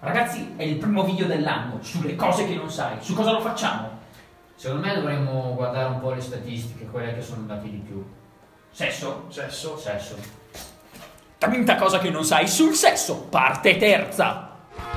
Ragazzi, è il primo video dell'anno sulle cose che non sai. Su cosa lo facciamo? Secondo me dovremmo guardare un po' le statistiche, quelle che sono andate di più. Sesso? Sesso. Quinta cosa che non sai sul sesso, parte terza.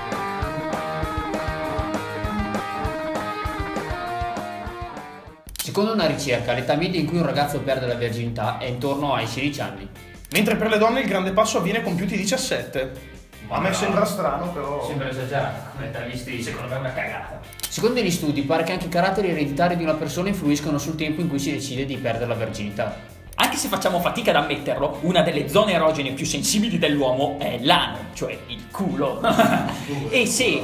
Secondo una ricerca, l'età media in cui un ragazzo perde la verginità è intorno ai 16 anni. Mentre per le donne il grande passo avviene compiuti 17. A me sembra strano, però... Sembra esagerato, come te visti, secondo me è una cagata. Secondo gli studi pare che anche i caratteri ereditari di una persona influiscono sul tempo in cui si decide di perdere la verginità. Anche se facciamo fatica ad ammetterlo, una delle zone erogene più sensibili dell'uomo è l'ano, cioè il culo. E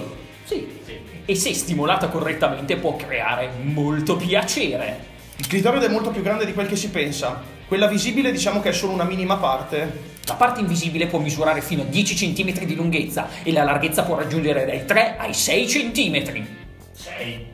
se stimolata correttamente può creare molto piacere. Il clitoride è molto più grande di quel che si pensa. Quella visibile diciamo che è solo una minima parte. La parte invisibile può misurare fino a 10 cm di lunghezza e la larghezza può raggiungere dai 3 ai 6 cm. 6.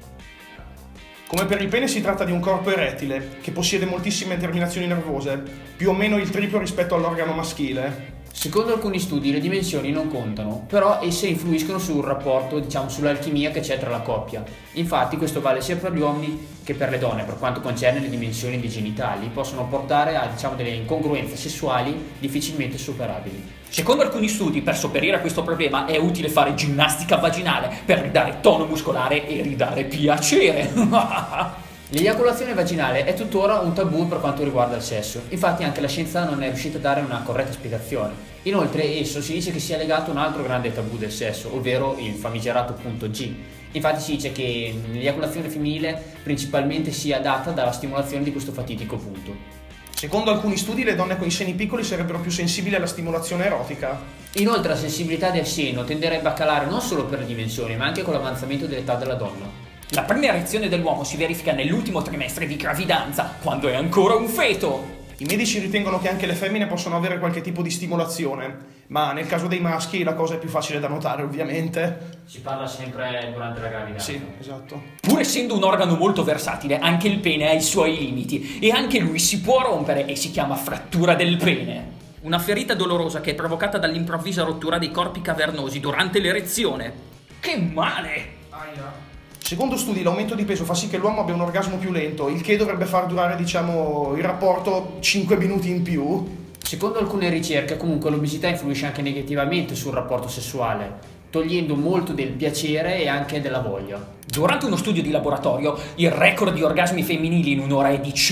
Come per il pene si tratta di un corpo erettile, che possiede moltissime terminazioni nervose, più o meno il triplo rispetto all'organo maschile. Secondo alcuni studi le dimensioni non contano, però esse influiscono sul rapporto, sull'alchimia che c'è tra la coppia. Infatti questo vale sia per gli uomini che per le donne, per quanto concerne le dimensioni dei genitali, possono portare a delle incongruenze sessuali difficilmente superabili. Secondo alcuni studi, per sopperire a questo problema è utile fare ginnastica vaginale per ridare tono muscolare e ridare piacere. L'eiaculazione vaginale è tuttora un tabù per quanto riguarda il sesso, infatti anche la scienza non è riuscita a dare una corretta spiegazione. Inoltre esso si dice che sia legato a un altro grande tabù del sesso, ovvero il famigerato punto G. Infatti si dice che l'eiaculazione femminile principalmente sia data dalla stimolazione di questo fatidico punto. Secondo alcuni studi le donne con i seni piccoli sarebbero più sensibili alla stimolazione erotica. Inoltre la sensibilità del seno tenderebbe a calare non solo per le dimensioni, ma anche con l'avanzamento dell'età della donna. La prima erezione dell'uomo si verifica nell'ultimo trimestre di gravidanza, quando è ancora un feto. I medici ritengono che anche le femmine possono avere qualche tipo di stimolazione, ma nel caso dei maschi la cosa è più facile da notare, ovviamente. Si parla sempre durante la gravidanza. Sì, esatto. Pur essendo un organo molto versatile, anche il pene ha i suoi limiti e anche lui si può rompere e si chiama frattura del pene. Una ferita dolorosa che è provocata dall'improvvisa rottura dei corpi cavernosi durante l'erezione. Che male! Secondo studi l'aumento di peso fa sì che l'uomo abbia un orgasmo più lento, il che dovrebbe far durare, il rapporto 5 minuti in più. Secondo alcune ricerche, comunque, l'obesità influisce anche negativamente sul rapporto sessuale, togliendo molto del piacere e anche della voglia. Durante uno studio di laboratorio, il record di orgasmi femminili in un'ora è di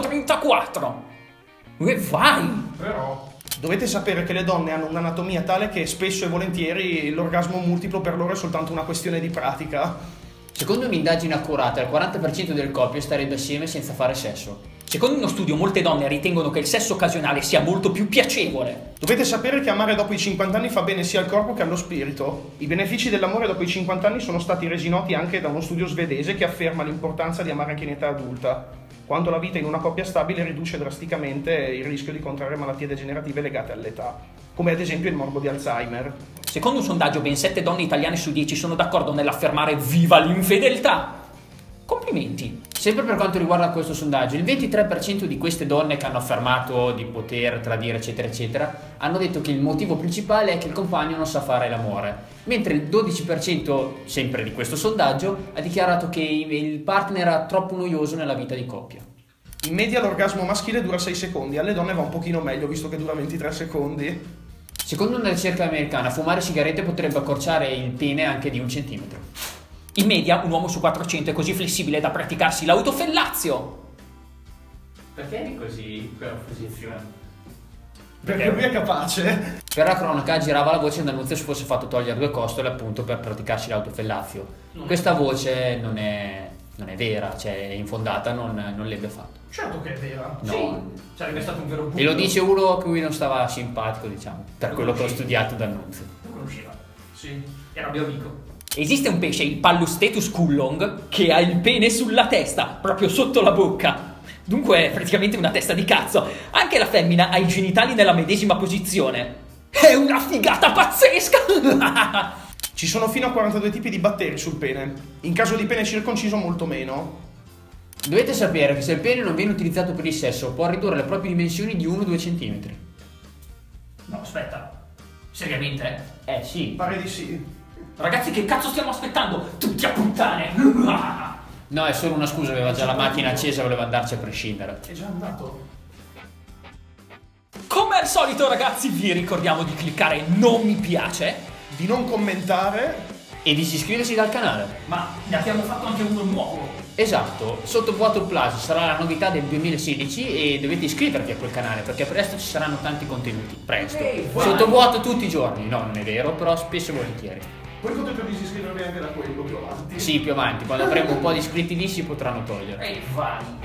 134. E vai! Però dovete sapere che le donne hanno un'anatomia tale che spesso e volentieri l'orgasmo multiplo per loro è soltanto una questione di pratica. Secondo un'indagine accurata, il 40% delle coppie starebbe assieme senza fare sesso. Secondo uno studio, molte donne ritengono che il sesso occasionale sia molto più piacevole. Dovete sapere che amare dopo i 50 anni fa bene sia al corpo che allo spirito. I benefici dell'amore dopo i 50 anni sono stati resi noti anche da uno studio svedese che afferma l'importanza di amare anche in età adulta, quando la vita in una coppia stabile riduce drasticamente il rischio di contrarre malattie degenerative legate all'età, come ad esempio il morbo di Alzheimer. Secondo un sondaggio, ben 7 donne italiane su 10 sono d'accordo nell'affermare viva l'infedeltà. Complimenti! Sempre per quanto riguarda questo sondaggio, il 23% di queste donne che hanno affermato di poter tradire eccetera eccetera hanno detto che il motivo principale è che il compagno non sa fare l'amore, mentre il 12% sempre di questo sondaggio ha dichiarato che il partner era troppo noioso nella vita di coppia. In media l'orgasmo maschile dura 6 secondi, alle donne va un pochino meglio visto che dura 23 secondi. Secondo una ricerca americana, fumare sigarette potrebbe accorciare il pene anche di 1 centimetro. In media, un uomo su 400 è così flessibile da praticarsi l'autofellazio. Perché è così quella posizione? Perché lui è capace. Per la cronaca girava la voce che D'Annunzio si fosse fatto togliere 2 costole appunto per praticarsi l'autofellazio. Questa voce non è vera, cioè è infondata, non l'ebbe fatto. Certo che è vera. No. Sì, sarebbe stato un vero punto. E lo dice uno a cui non stava simpatico, per quello che ho studiato D'Annunzio. Lo conosceva? Sì. Era mio amico. Esiste un pesce, il Pallustetus cullong, che ha il pene sulla testa, proprio sotto la bocca. Dunque è praticamente una testa di cazzo. Anche la femmina ha i genitali nella medesima posizione. È una figata pazzesca! Ci sono fino a 42 tipi di batteri sul pene. In caso di pene circonciso molto meno. Dovete sapere che se il pene non viene utilizzato per il sesso può ridurre le proprie dimensioni di 1-2 cm. No, aspetta. Seriamente? Sì. Pare di sì. Ragazzi, che cazzo stiamo aspettando? Tutti a puttane! No, è solo una scusa, aveva già la macchina accesa, voleva andarci a prescindere. È già andato. Come al solito, ragazzi, vi ricordiamo di cliccare non mi piace, Di non commentare. E di iscriversi dal canale. ma ne abbiamo fatto anche uno nuovo. Esatto, Sottovuoto Plus sarà la novità del 2016 e dovete iscrivervi a quel canale perché presto ci saranno tanti contenuti. Presto. Vai. Sottovuoto tutti i giorni. No, non è vero, però spesso e volentieri. Poi potete disiscrivervi anche da quello più avanti. Sì, più avanti, quando avremo un po' di iscritti lì si potranno togliere. Ehi, vai.